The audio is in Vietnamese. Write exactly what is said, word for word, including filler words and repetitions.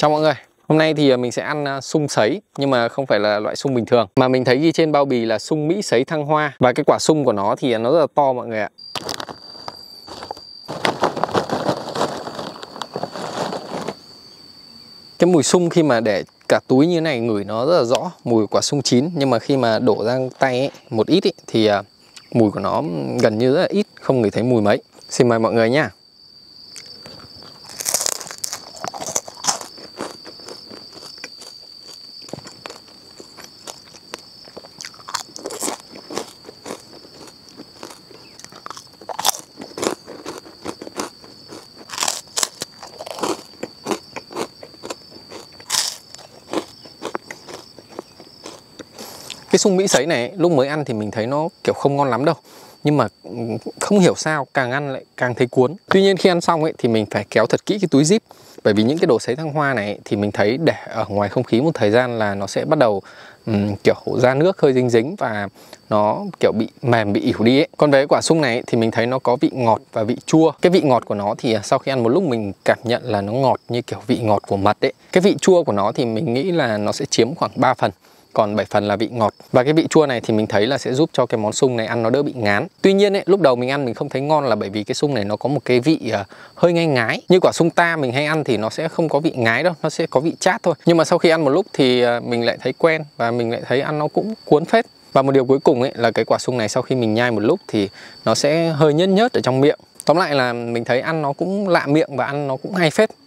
Chào mọi người, hôm nay thì mình sẽ ăn sung sấy nhưng mà không phải là loại sung bình thường, mà mình thấy ghi trên bao bì là sung Mỹ sấy Thăng Hoa. Và cái quả sung của nó thì nó rất là to mọi người ạ. Cái mùi sung khi mà để cả túi như này ngửi nó rất là rõ, mùi quả sung chín. Nhưng mà khi mà đổ ra tay ấy, một ít ấy, thì mùi của nó gần như rất là ít, không ngửi thấy mùi mấy. Xin mời mọi người nha. Cái sung Mỹ sấy này lúc mới ăn thì mình thấy nó kiểu không ngon lắm đâu, nhưng mà không hiểu sao càng ăn lại càng thấy cuốn. Tuy nhiên khi ăn xong ấy thì mình phải kéo thật kỹ cái túi zip, bởi vì những cái đồ sấy Thăng Hoa này thì mình thấy để ở ngoài không khí một thời gian là nó sẽ bắt đầu um, kiểu ra nước hơi dính dính và nó kiểu bị mềm, bị ỉu đi ấy. Còn về quả sung này thì mình thấy nó có vị ngọt và vị chua. Cái vị ngọt của nó thì sau khi ăn một lúc mình cảm nhận là nó ngọt như kiểu vị ngọt của mật ấy. Cái vị chua của nó thì mình nghĩ là nó sẽ chiếm khoảng ba phần, còn bảy phần là vị ngọt. Và cái vị chua này thì mình thấy là sẽ giúp cho cái món sung này ăn nó đỡ bị ngán. Tuy nhiên ấy, lúc đầu mình ăn mình không thấy ngon là bởi vì cái sung này nó có một cái vị uh, hơi ngai ngái. Như quả sung ta mình hay ăn thì nó sẽ không có vị ngái đâu, nó sẽ có vị chát thôi. Nhưng mà sau khi ăn một lúc thì uh, mình lại thấy quen và mình lại thấy ăn nó cũng cuốn phết. Và một điều cuối cùng ấy là cái quả sung này sau khi mình nhai một lúc thì nó sẽ hơi nhớt nhớt ở trong miệng. Tóm lại là mình thấy ăn nó cũng lạ miệng và ăn nó cũng hay phết.